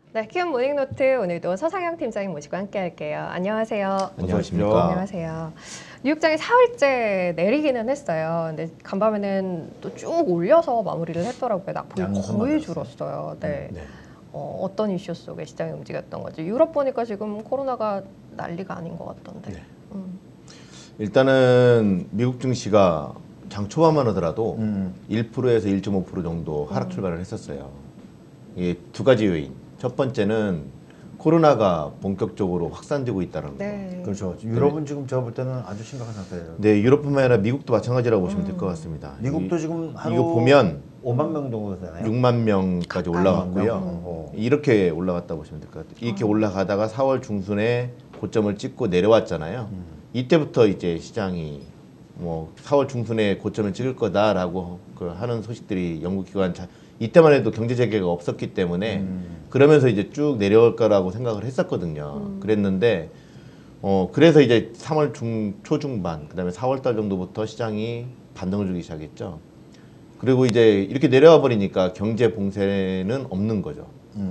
네, 키움 모닝노트 오늘도 서상영 팀장님 모시고 함께할게요. 안녕하세요. 안녕하십니까. 안녕하세요. 뉴욕장이 4월째 내리기는 했어요. 근데 간밤에는 또 쭉 올려서 마무리를 했더라고요. 낙폭이 거의 줄었어요. 네. 어떤 이슈 속에 시장이 움직였던 거죠? 유럽 보니까 지금 코로나가 난리가 아닌 것 같던데. 네. 일단은 미국 증시가 장 초반만 하더라도 1%에서 1.5% 정도 하락 출발을 했었어요. 이게 두 가지 요인. 첫 번째는 코로나가 본격적으로 확산되고 있다는 네. 거. 그렇죠. 유럽은 지금 제가 볼 때는 아주 심각한 상태예요. 네, 유럽뿐만 아니라 미국도 마찬가지라고 보시면 될 것 같습니다. 미국도 지금 하루 이거 보면 5만 명 정도 되나요? 6만 명까지 올라갔고요. 이렇게 올라갔다 보시면 될 것 같아요. 이렇게 올라가다가 4월 중순에 고점을 찍고 내려왔잖아요. 이때부터 이제 시장이 뭐 4월 중순에 고점을 찍을 거다라고 하는 소식들이 연구기관 이때만 해도 경제 재개가 없었기 때문에 그러면서 이제 쭉 내려올 거라고 생각을 했었거든요. 그랬는데 그래서 이제 3월 초중반 그다음에 4월 달 정도부터 시장이 반등을 주기 시작했죠. 그리고 이제 이렇게 내려와 버리니까 경제 봉쇄는 없는 거죠.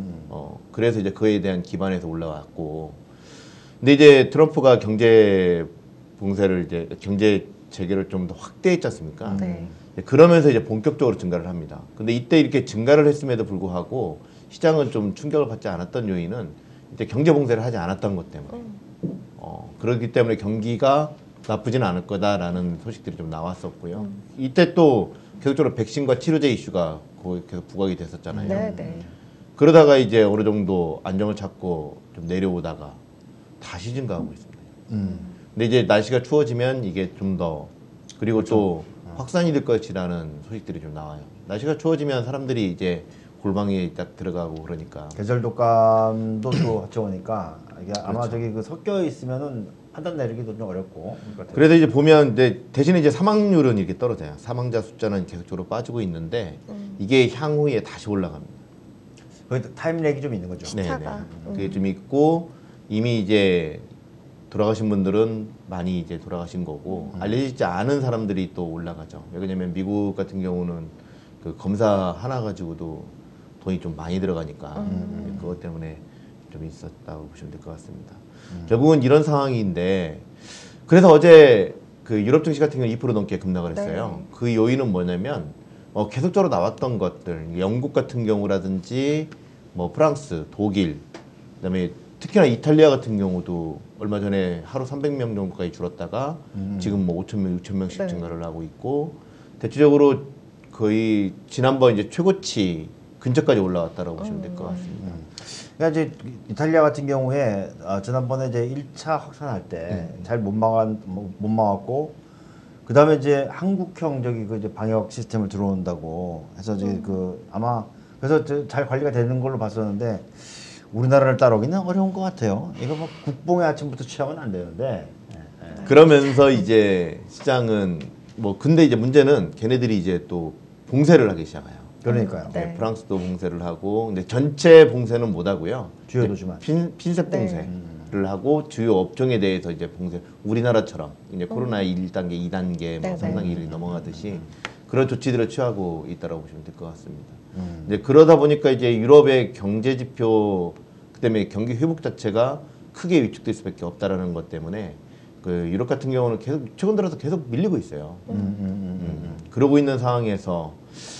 그래서 이제 그에 대한 기반에서 올라왔고, 근데 이제 트럼프가 경제 봉쇄를 이제 경제 재개를 좀 더 확대했지 않습니까? 네. 그러면서 이제 본격적으로 증가를 합니다. 근데 이때 이렇게 증가를 했음에도 불구하고 시장은 좀 충격을 받지 않았던 요인은 이때 경제 봉쇄를 하지 않았던 것 때문에 그렇기 때문에 경기가 나쁘진 않을 거다라는 소식들이 좀 나왔었고요. 이때 또 계속적으로 백신과 치료제 이슈가 거의 계속 부각이 됐었잖아요. 네, 네. 그러다가 이제 어느 정도 안정을 찾고 좀 내려오다가 다시 증가하고 있습니다. 근데 이제 날씨가 추워지면 이게 좀 더 그리고 또 확산이 될 것이라는 소식들이 좀 나와요. 날씨가 추워지면 사람들이 이제 골방에 딱 들어가고 그러니까 계절 독감도 또 합쳐보니까 이게 아마 그렇죠. 저기 그 섞여 있으면은 판단 내리기도 좀 어렵고. 그래서 이제 보면 대신에 이제 사망률은 이렇게 떨어져요. 사망자 숫자는 계속적으로 빠지고 있는데 이게 향후에 다시 올라갑니다. 거기 타임렉이 좀 있는 거죠. 차가. 그게 좀 있고 이미 이제 돌아가신 분들은 많이 이제 돌아가신 거고 알려지지 않은 사람들이 또 올라가죠. 왜냐면 미국 같은 경우는 그 검사 하나 가지고도 돈이 좀 많이 들어가니까 그것 때문에 좀 있었다고 보시면 될 것 같습니다. 결국은 이런 상황인데 그래서 어제 그 유럽 증시 같은 경우 2% 넘게 급락을 했어요. 네. 그 요인은 뭐냐면 계속적으로 나왔던 것들, 영국 같은 경우라든지 뭐 프랑스, 독일, 그다음에 특히나 이탈리아 같은 경우도 얼마 전에 하루 300명 정도까지 줄었다가 지금 뭐 5,000명, 6,000명씩 네. 증가를 하고 있고 대체적으로 거의 지난번 이제 최고치 근처까지 올라왔다라고 보시면 될 것 같습니다. 그러니까 이제 이탈리아 같은 경우에 지난번에 이제 1차 확산할 때 잘 못 막았고 그다음에 이제 한국형 저기 그 이제 방역 시스템을 들어온다고 해서 이제 그 아마 그래서 잘 관리가 되는 걸로 봤었는데 우리나라를 따라오기는 어려운 것 같아요. 이거 뭐 국뽕의 아침부터 취하면 안 되는데. 그러면서 이제 시장은 뭐 근데 이제 문제는 걔네들이 이제 또 봉쇄를 하기 시작해요. 그러니까요. 네. 프랑스도 봉쇄를 하고 근데 전체 봉쇄는 못 하고요. 주요 이제 도시만. 핀셋 봉쇄를 하고 주요 업종에 대해서 이제 봉쇄 우리나라처럼 이제 코로나 1단계, 2단계, 뭐 네, 3단계 네. 이렇게 넘어가듯이 그런 조치들을 취하고 있다라고 보시면 될 것 같습니다. 이제 그러다 보니까 이제 유럽의 경제 지표 그다음에 경기 회복 자체가 크게 위축될 수밖에 없다라는 것 때문에 그 유럽 같은 경우는 계속 최근 들어서 계속 밀리고 있어요. 그러고 있는 상황에서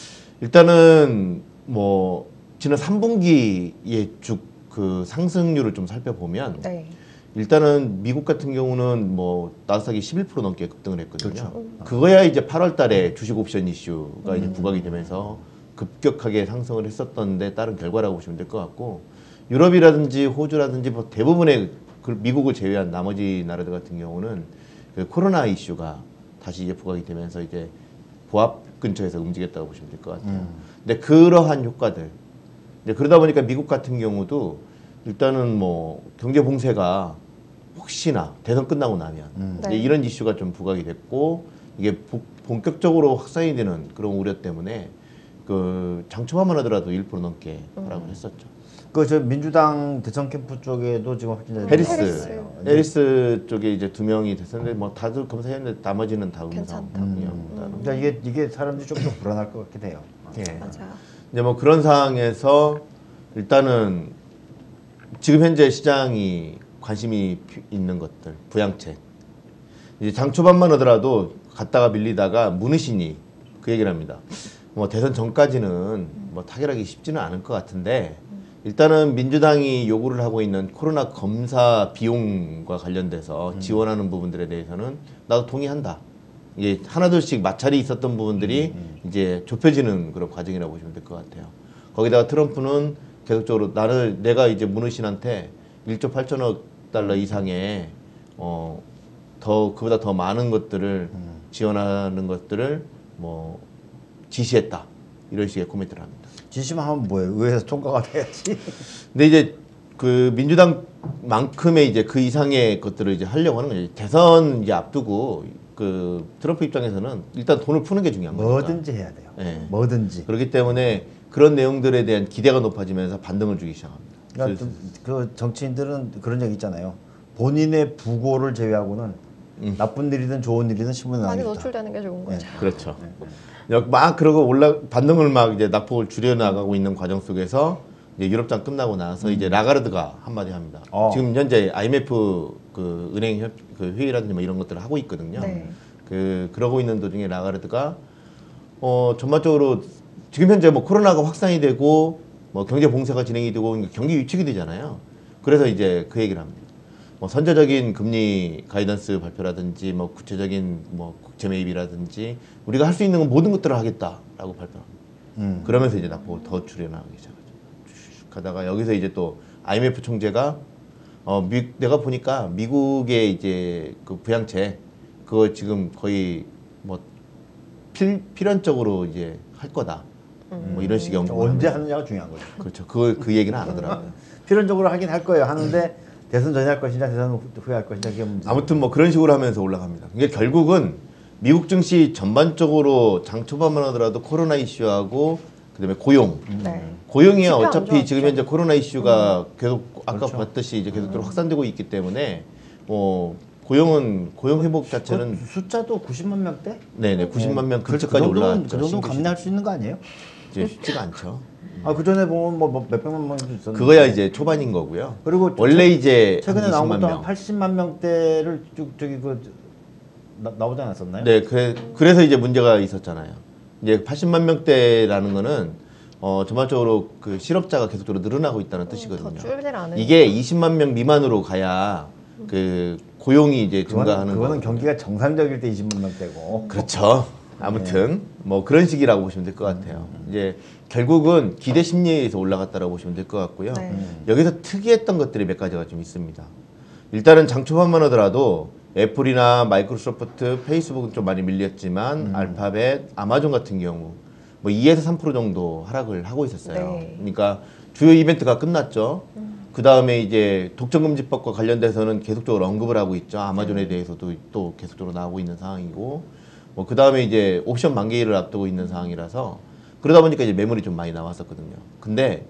일단은 뭐 지난 3분기의 쭉 그 상승률을 좀 살펴보면 네. 일단은 미국 같은 경우는 뭐 나스닥이 11% 넘게 급등을 했거든요. 그렇죠. 그거야 이제 8월 달에 주식 옵션 이슈가 이제 부각이 되면서 급격하게 상승을 했었던 데 따른 결과라고 보시면 될 것 같고 유럽이라든지 호주라든지 뭐 대부분의 미국을 제외한 나머지 나라들 같은 경우는 그 코로나 이슈가 다시 이제 부각이 되면서 이제 보합 근처에서 움직였다고 보시면 될 것 같아요. 근데 그러한 효과들 이제 그러다 보니까 미국 같은 경우도 일단은 뭐 경제 봉쇄가 혹시나 대선 끝나고 나면 이제 네. 이런 이슈가 좀 부각이 됐고 이게 본격적으로 확산이 되는 그런 우려 때문에 그 장초반만 하더라도 1% 넘게 하락을 했었죠. 그 저 민주당 대선 캠프 쪽에도 지금 확진자 해리스 쪽에 이제 2명이 됐었는데 뭐 다들 검사했는데 나머지는 다 음성이요. 그러니까 이게 사람들이 좀 더 불안할 것 같긴 해요. 예. 맞아. 이제 뭐 그런 상황에서 일단은 지금 현재 시장이 관심이 있는 것들, 부양책. 이제 장 초반만 하더라도 갔다가 밀리다가 문희신이 그 얘기를 합니다. 뭐 대선 전까지는 뭐 타결하기 쉽지는 않을 것 같은데 일단은 민주당이 요구를 하고 있는 코로나 검사 비용과 관련돼서 지원하는 부분들에 대해서는 나도 동의한다. 이게 하나둘씩 마찰이 있었던 부분들이 이제 좁혀지는 그런 과정이라고 보시면 될 것 같아요. 거기다가 트럼프는 계속적으로 내가 이제 문희신한테 1조 8천억 달러 이상의 그보다 더 많은 것들을 지원하는 것들을 뭐 지시했다. 이런 식의 코멘트를 합니다. 지시만 하면 뭐예요? 의회에서 통과가 돼야지. 근데 이제 그 민주당만큼의 이제 그 이상의 것들을 이제 하려고 하는 거죠. 대선 이제 앞두고 그 트럼프 입장에서는 일단 돈을 푸는 게 중요한 거니까. 뭐든지 해야 돼요. 네. 뭐든지. 그렇기 때문에 그런 내용들에 대한 기대가 높아지면서 반등을 주기 시작합니다. 그러니까 그 정치인들은 그런 얘기 있잖아요. 본인의 부고를 제외하고는 나쁜 일이든 좋은 일이든 신문에 많이 나오겠다. 노출되는 게 좋은 거죠. 그렇죠. 막 그러고 반등을 막 이제 낙폭을 줄여나가고 있는 과정 속에서 이제 유럽장 끝나고 나서 이제 라가르드가 한마디 합니다. 지금 현재 IMF 그 은행 그 회의라든지 뭐 이런 것들을 하고 있거든요. 네. 그러고 있는 도중에 라가르드가 전반적으로 지금 현재 뭐 코로나가 확산이 되고 뭐 경제 봉쇄가 진행이 되고 경기 위축이 되잖아요. 그래서 이제 그 얘기를 합니다. 뭐 선제적인 금리 가이던스 발표라든지 뭐 구체적인 뭐 국채 매입이라든지 우리가 할 수 있는 모든 것들을 하겠다라고 발표합니다. 그러면서 이제 낙폭을 더 줄여나가기 시작하죠. 쭉 가다가 여기서 이제 또 IMF 총재가 내가 보니까 미국의 이제 그 부양책 그거 지금 거의 뭐 필연적으로 이제 할 거다. 뭐 이런 식의 언급을 언제 합니다. 하느냐가 중요한 거죠. 그렇죠. 그 얘기는 안 하더라고요. 필연적으로 하긴 할 거예요. 하는데 대선 전에 할 것이냐 대선 후에 할 것이냐 그게 문제. 아무튼 뭐 그런 식으로 하면서 올라갑니다. 이게 결국은 미국 증시 전반적으로 장 초반만 하더라도 코로나 이슈하고 그다음에 고용. 네. 고용이 쉽게 안 어차피 좋았죠. 지금 현재 코로나 이슈가 계속 아까 그렇죠. 봤듯이 이제 계속적으로 확산되고 있기 때문에 고용 회복 자체는 숫자도 90만 명대? 네네 90만 명 그 근처까지 올라왔죠. 그 정도 감내할 수 있는 거 아니에요? 이제 쉽지가 않죠. 그 전에 보면 뭐 몇백만 명도 있었는데. 그거야 이제 초반인 거고요. 그리고 원래 이제 최근에 한 나온 20만 것도 명. 한 80만 명대를 쭉 나오지 않았었나요? 네, 그래서 이제 문제가 있었잖아요. 이제 80만 명대라는 거는 전반적으로 그 실업자가 계속적으로 늘어나고 있다는 뜻이거든요. 더 줄질 않은. 이게 20만 명 미만으로 가야 그 고용이 이제 증가하는 그거는 거거든요. 경기가 정상적일 때 20만 명대고. 그렇죠. 아무튼 뭐 그런 식이라고 보시면 될 것 같아요. 이제 결국은 기대 심리에서 올라갔다라고 보시면 될 것 같고요. 네. 여기서 특이했던 것들이 몇 가지가 좀 있습니다. 일단은 장 초반만 하더라도 애플이나 마이크로소프트, 페이스북은 좀 많이 밀렸지만 알파벳, 아마존 같은 경우 뭐 2에서 3% 정도 하락을 하고 있었어요. 네. 그러니까 주요 이벤트가 끝났죠. 그 다음에 이제 독점금지법과 관련돼서는 계속적으로 언급을 하고 있죠. 아마존에 대해서도 또 계속적으로 나오고 있는 상황이고, 뭐 그 다음에 이제 옵션 만기일을 앞두고 있는 상황이라서 그러다 보니까 이제 매물이 좀 많이 나왔었거든요. 근데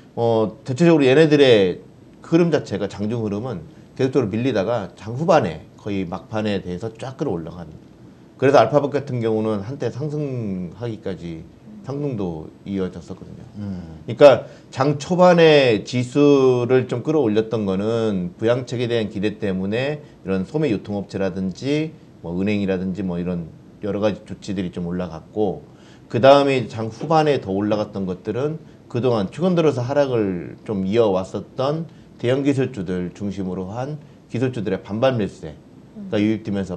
대체적으로 얘네들의 흐름 자체가 장중 흐름은 계속적으로 밀리다가 장 후반에 거의 막판에 대해서 쫙 끌어올라갑니다. 그래서 알파벳 같은 경우는 한때 상승하기까지 상승도 이어졌었거든요. 그러니까 장 초반에 지수를 좀 끌어올렸던 거는 부양책에 대한 기대 때문에 이런 소매 유통업체라든지 뭐 은행이라든지 뭐 이런 여러 가지 조치들이 좀 올라갔고, 그 다음에 장 후반에 더 올라갔던 것들은 그동안 최근 들어서 하락을 좀 이어왔었던 대형 기술주들 중심으로 한 기술주들의 반발 매수세가 유입되면서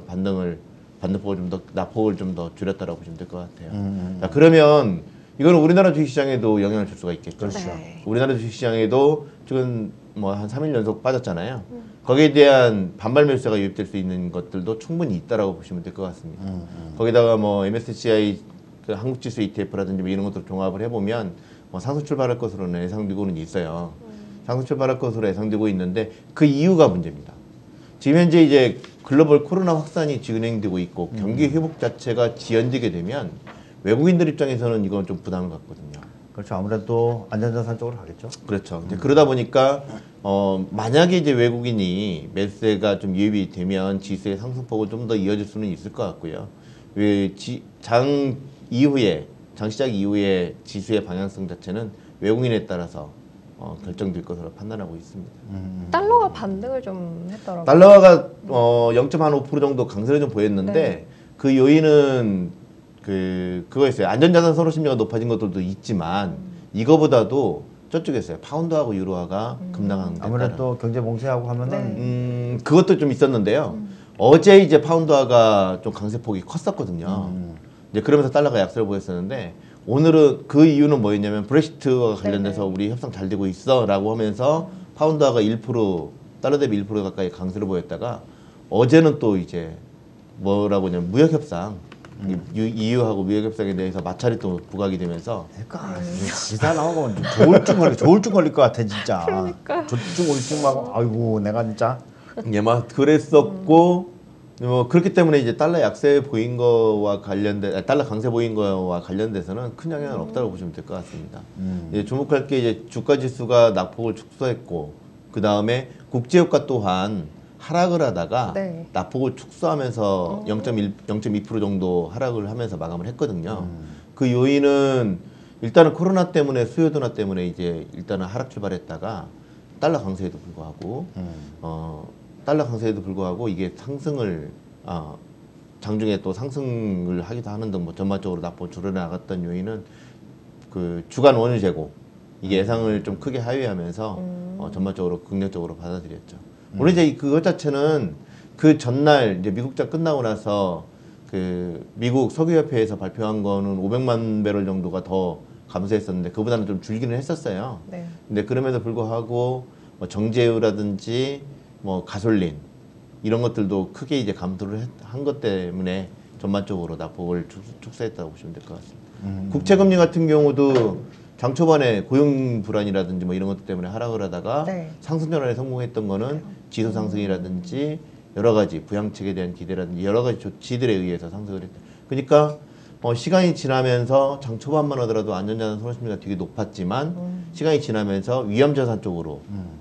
반등폭을 좀 더 낙폭을 좀 더 줄였다라고 보시면 될 것 같아요. 자, 그러면 이거는 우리나라 주식시장에도 영향을 줄 수가 있겠죠. 그렇죠. 네. 우리나라 주식시장에도 지금 뭐 한 3일 연속 빠졌잖아요. 거기에 대한 반발 매수세가 유입될 수 있는 것들도 충분히 있다라고 보시면 될 것 같습니다. 거기다가 뭐 MSCI 그 한국지수 ETF라든지 뭐 이런 것들 종합을 해보면 뭐 상승 출발할 것으로는 예상되고는 있어요. 상승 출발할 것으로 예상되고 있는데 그 이유가 문제입니다. 지금 현재 이제 글로벌 코로나 확산이 진행되고 있고 경기 회복 자체가 지연되게 되면 외국인들 입장에서는 이건 좀 부담을 갖거든요. 그렇죠. 아무래도 안전자산 쪽으로 가겠죠. 그렇죠. 이제 그러다 보니까 만약에 이제 외국인이 매수세가 좀 유입이 되면 지수의 상승폭은 좀 더 이어질 수는 있을 것 같고요. 장 시작 이후에 지수의 방향성 자체는 외국인에 따라서 결정될 것으로 판단하고 있습니다. 달러가 반등을 좀 했더라고요. 달러가 0.5% 정도 강세를 좀 보였는데 네. 그 요인은 그거였어요. 안전자산 선호 심리가 높아진 것들도 있지만 이거보다도 저쪽이었어요. 파운드하고 유로화가 급락한 데 아무래도 경제 봉쇄하고 하면은 그것도 좀 있었는데요. 어제 이제 파운드화가 좀 강세폭이 컸었거든요. 이제 그러면서 달러가 약세를 보였었는데 오늘은 그 이유는 뭐였냐면 브렉시트와 관련돼서 네네. 우리 협상 잘 되고 있어라고 하면서 파운드화가 1% 달러 대비 1% 가까이 강세를 보였다가 어제는 또 이제 뭐라고 하냐면 무역 협상 EU하고 무역 협상에 대해서 마찰이 또 부각이 되면서 그러니까 기사 나오고 조울증 걸릴 것 같아 진짜. 그러니까. 조울증 올증 막 아이고 내가 진짜. 예, 막 그랬었고 그렇기 때문에 이제 달러 약세 보인 거와 달러 강세 보인 거와 관련돼서는 큰 영향은 없다고 보시면 될 것 같습니다. 이제 주목할 게 이제 주가 지수가 낙폭을 축소했고 그 다음에 국제유가 또한 하락을 하다가 네. 낙폭을 축소하면서 0.2% 정도 하락을 하면서 마감을 했거든요. 그 요인은 일단은 코로나 때문에 수요 둔화 때문에 이제 일단은 하락 출발했다가 달러 강세에도 불구하고 달러 강세에도 불구하고 이게 상승을 장중에 또 상승을 하기도 하는 등 뭐 전반적으로 낙폭 줄어나갔던 요인은 그 주간 원유 재고 이게 예상을 좀 크게 하회하면서 전반적으로 긍정적으로 받아들였죠. 물론 이제 그것 자체는 그 전날 이제 미국장 끝나고 나서 그 미국 석유협회에서 발표한 거는 500만 배럴 정도가 더 감소했었는데 그보다는 좀 줄기는 했었어요. 네. 근데 그럼에도 불구하고 뭐 정제유라든지 뭐 가솔린 이런 것들도 크게 이제 감소를 한 것 때문에 전반적으로 낙폭을 축소했다고 보시면 될 것 같습니다. 국채금리 같은 경우도 장 초반에 고용 불안이라든지 뭐 이런 것 때문에 하락을 하다가 네. 상승 전환에 성공했던 거는 지수 상승이라든지 여러 가지 부양책에 대한 기대라든지 여러 가지 조치들에 의해서 상승을 했다. 그러니까 시간이 지나면서 장 초반만 하더라도 안전자산 선호 심리가 되게 높았지만 시간이 지나면서 위험자산 쪽으로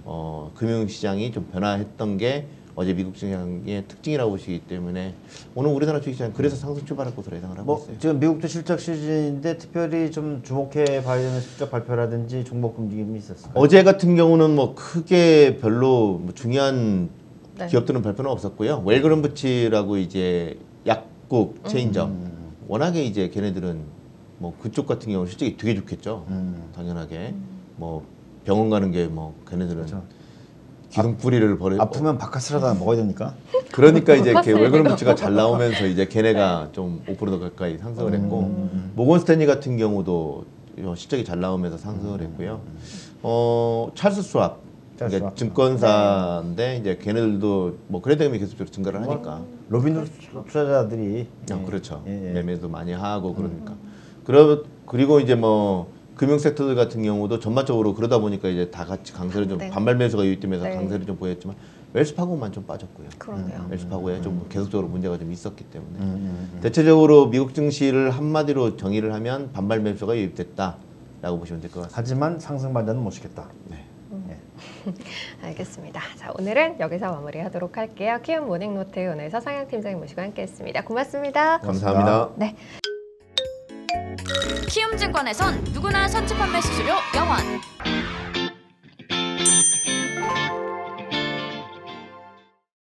금융시장이 좀 변화했던 게 어제 미국 시장의 특징이라고 보시기 때문에 오늘 우리나라 주식시장 그래서 상승 출발할 것으로 예상을 하고 있어요. 지금 미국도 실적 시즌인데 특별히 좀 주목해 봐야 되는 실적 발표라든지 종목 움직임이 있었어요. 어제 같은 경우는 뭐 크게 별로 뭐 중요한 네. 기업들은 발표는 없었고요. 웰그런부치라고 이제 약국 체인점 워낙에 이제 걔네들은 뭐 그쪽 같은 경우는 실적이 되게 좋겠죠. 당연하게 뭐 병원 가는 게 뭐 걔네들은 그렇죠. 기둥뿌리를 버려. 아프면 바카스라도 하나 먹어야 되니까. 그러니까 이제 웰그런부치가 잘 나오면서 이제 걔네가 좀 5% 가까이 상승을 했고 모건 스탠리 같은 경우도 실적이 잘 나오면서 상승을 했고요. 찰스 스왑 그러니까 증권사인데 이제 걔네들도 뭐 크레딧금이 계속적으로 증가를 하니까 로빈후드 투자자들이 그렇죠. 예. 매매도 많이 하고 그러니까 그리고 이제 뭐 금융 섹터들 같은 경우도 전반적으로 그러다 보니까 이제 다 같이 강세를 좀 네. 반발 매수가 유입되면서 네. 강세를 좀 보였지만 웰스파고만 좀 빠졌고요. 그러네요. 웰스파고에 좀 계속적으로 문제가 좀 있었기 때문에 대체적으로 미국 증시를 한마디로 정의를 하면 반발 매수가 유입됐다라고 보시면 될 것 같습니다. 하지만 상승 반전은 못 시켰다. 네. 알겠습니다. 자, 오늘은 여기서 마무리하도록 할게요. 키움 모닝노트 오늘 서상혁 팀장님 모시고 함께했습니다. 고맙습니다. 감사합니다. 네. 키움증권에선 누구나 선취 판매 수수료 0원.